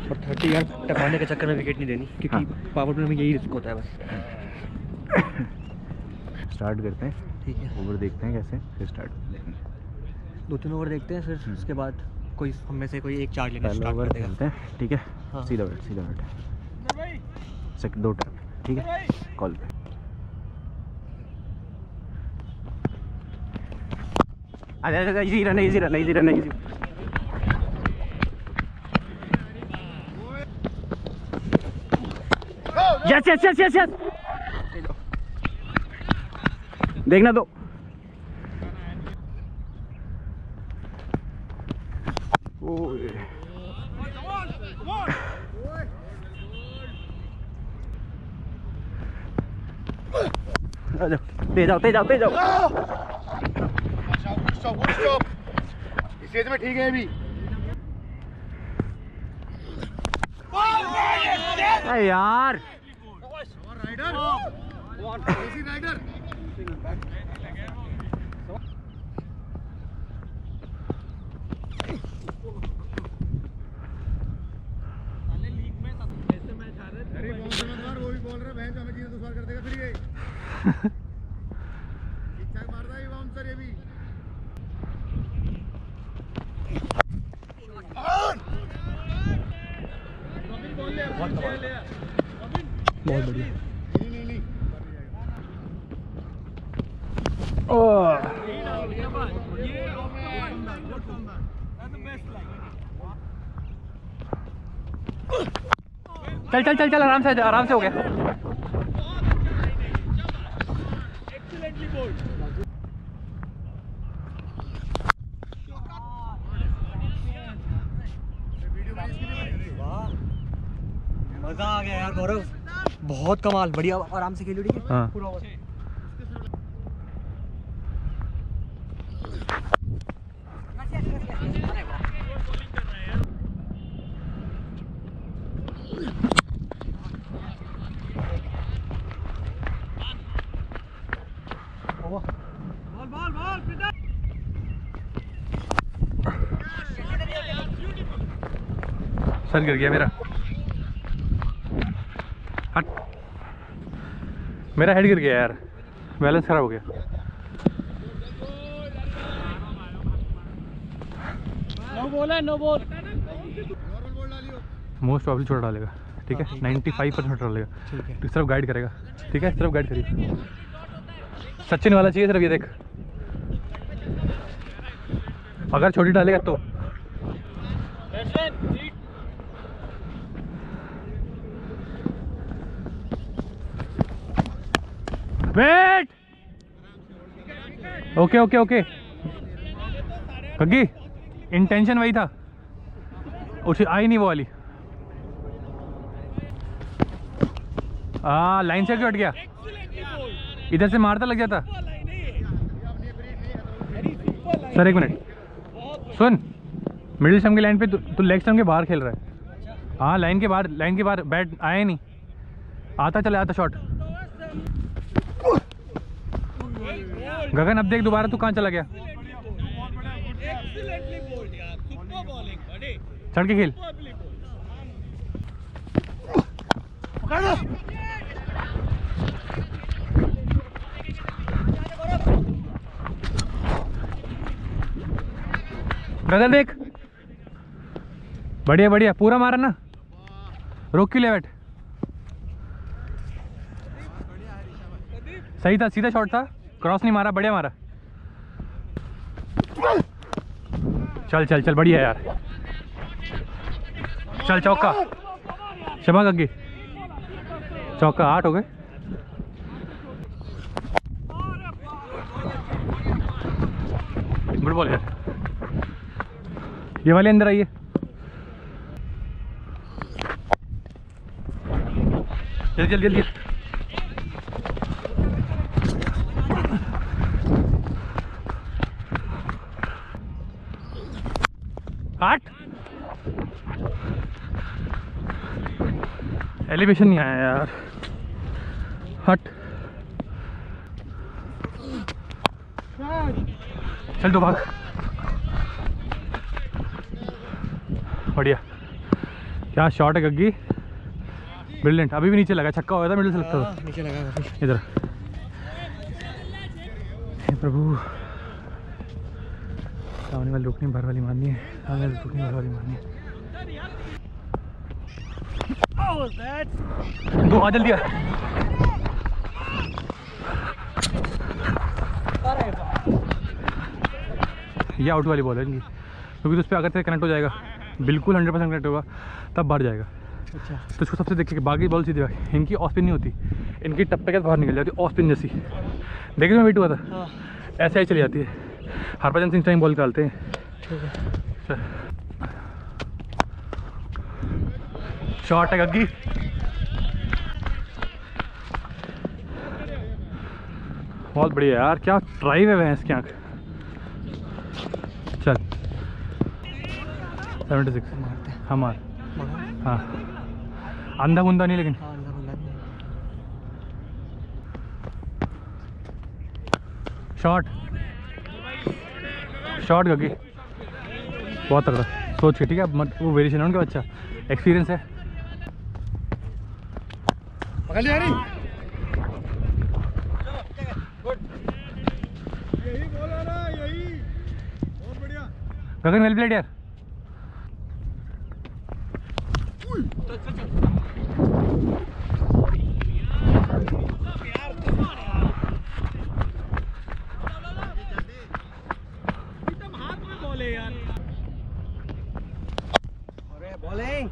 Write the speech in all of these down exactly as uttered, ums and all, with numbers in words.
और थर्टी यार टपाने के चक्कर में विकेट नहीं देनी, क्योंकि हाँ। पावर प्ले में यही रिस्क होता है बस। स्टार्ट करते हैं, ठीक है। ओवर देखते हैं कैसे, फिर स्टार्ट करते हैं। दो तीन ओवर देखते हैं, फिर उसके बाद कोई हम में से कोई एक चार्ज लेना स्टार्ट ओवर कर देगा। खेलते हैं, ठीक है। हाँ। सीधा बैठ सीधा बैठ सेकंड दो टर्न, ठीक है। कॉल पे आजा आजा, easy run easy run easy run easy. Yes yes yes yes yes, देखना दो। तेज जाओ तेज जाओ तेज जाओ। इस एज में ठीक है अभी। अरे यार राइडर राइडर वो भी बोल रहे बहन हमें चीजें दुश्वार कर देगा फिर ये ठीक ठाक मारता है बाउंसर ये भी। बहुत बढ़िया। नहीं नहीं चल चल चल चल, आराम से आराम से हो गया। मजा आ गया यार गौरव, बहुत कमाल, बढ़िया, आराम से खेलो, ठीक है। हाँ। पूरा over. Ball ball ball sir गिर गया मेरा, हट, मेरा हेड गिर गया यार, बैलेंस खराब हो गया। नो बॉल है, नो बॉल। मोस्ट प्रॉब्ली छोटा डालेगा, ठीक है। नाइन्टी फाइव परसेंट डालेगा, ठीक है। इस तरफ गाइड करेगा, ठीक है। इस तरफ गाइड करिए, सचिन वाला चाहिए सिर्फ, ये देख। अगर छोटी डालेगा तो वेट। ओके ओके ओके, कग्गी इंटेंशन वही था, उसे आई नहीं वो वाली। हाँ, लाइन से क्यों हट गया? इधर से मारता लग जाता। सर एक मिनट सुन, मिडिल स्टंप की लाइन पे तू, तू लेग स्टंप के बाहर खेल रहा है। हाँ, लाइन के बाहर, लाइन के बाहर बैट आया नहीं, आता चला आता शॉट। गगन अब देख दोबारा तू कहाँ चला गया, चढ़ के खेल। गगन देख, बढ़िया बढ़िया, पूरा मारा ना, रोक क्यों ले बैठ। सही था, सीधा शॉट था, क्रॉस नहीं मारा, बढ़िया मारा। चल चल चल, बढ़िया यार, चल चौका, शबाश अग्गे, चौका, आठ हो गए। गुड बॉल यार, ये वाले अंदर आइए। जल्दी जल्दी जल्दी, आठ। एलिवेशन नहीं आया यार, हट। चल दो भाग, बढ़िया। क्या शॉट है गग्गी, ब्रिलियंट। अभी भी नीचे लगा, छक्का हो गया था, मिडिल से लगता था। नीचे लगा काफी। इधर हे प्रभु, सामने वाली रुकनी भर वाली मारनी है, सामने वाली रुकनी भर वाली मारनी है। दो आ जल्दी आ। ये आउट वाली बॉल है इनकी, क्योंकि उस पर अगर से कनेक्ट हो जाएगा, बिल्कुल हंड्रेड परसेंट कनेक्ट होगा, तब बाहर जाएगा। अच्छा, तो इसको सबसे देखिए कि बाकी बॉल सीधी भाई, इनकी ऑफ स्पिन नहीं होती, इनकी टप्पे के बाहर निकल जाती है, ऑफ स्पिन जैसी। देखिए मैं वेट हुआ था, हाँ ऐसे ही चली जाती है। हरभजन सिंह टाइम बॉल निकालते हैं। ठीक है। शॉट है गग्गी, बहुत बढ़िया यार, क्या ड्राइव है भैंस की आँख। चल सेवेंटी सिक्स मारते हैं। हमार, मगर हाँ अंधा गुंदा नहीं लेकिन। हाँ अंदर बंदा नहीं। शॉट शॉट गग्गी, बहुत तगड़ा, सोच के ठीक है, मत वो वेरिएशन है उनका, अच्छा एक्सपीरियंस है। पकड़ लिया नहीं, यही बोल रहा है, यही बहुत बढ़िया। गगन वेल प्लेड यार। अरे बॉलिंग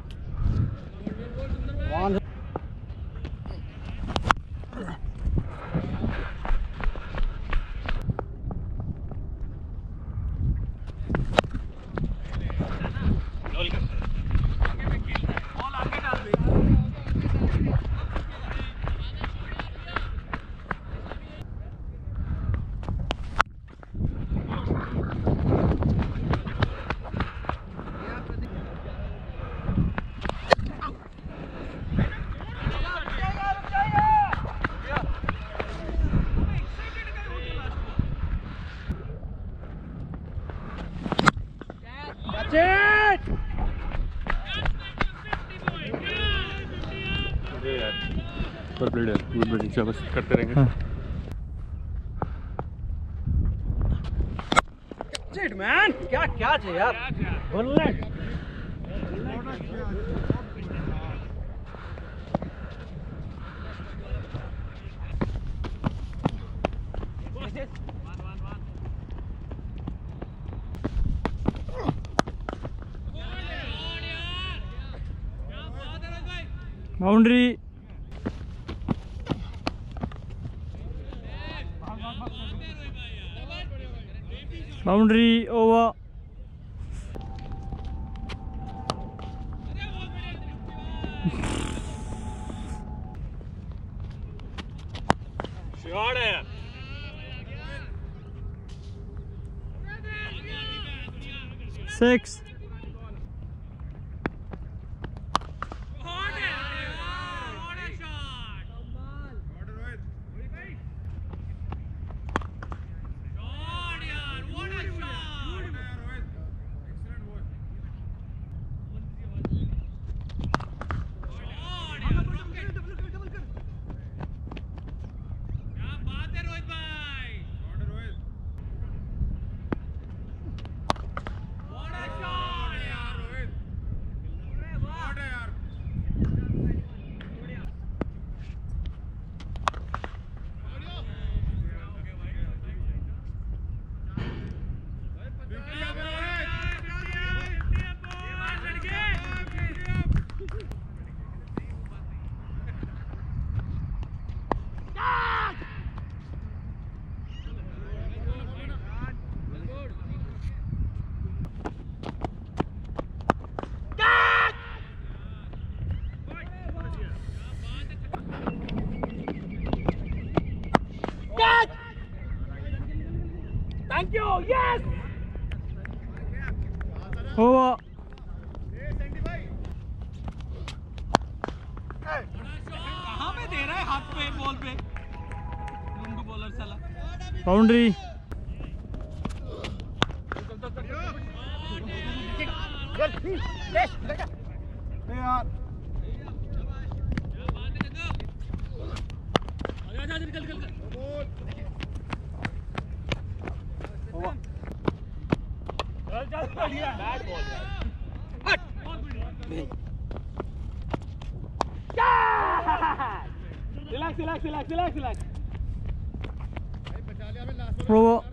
बस करते रहेंगे। हाँ। मैन क्या क्या चाहिए यार, bullet boundary. Boundary over. Shot है six. Thank you, yes over. कहाँ पे दे रहा है, हाथ पे बॉल पे, लुंडू बॉलर साला। बाउंड्री। यार वो